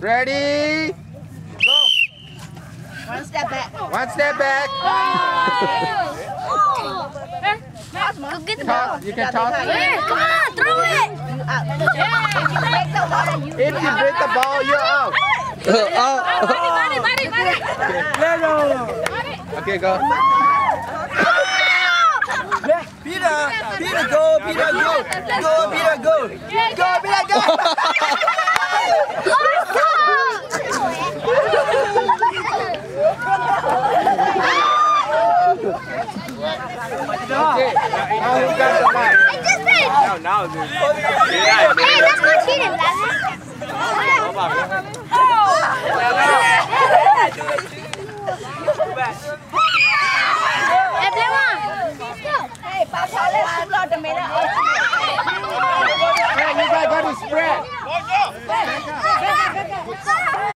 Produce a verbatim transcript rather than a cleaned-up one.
Ready? Go. One step back. One step back. Go get the ball. Toss. You can toss it. Come on, throw it. If you break the ball, you're out. Body, body, body. Okay, go. Peter, Peter, go, Peter, go, go, Peter, go, go, Peter, go. Okay, now who got the ball? I just did. Now, now, dude. Hey, that's not cheating, Lavin.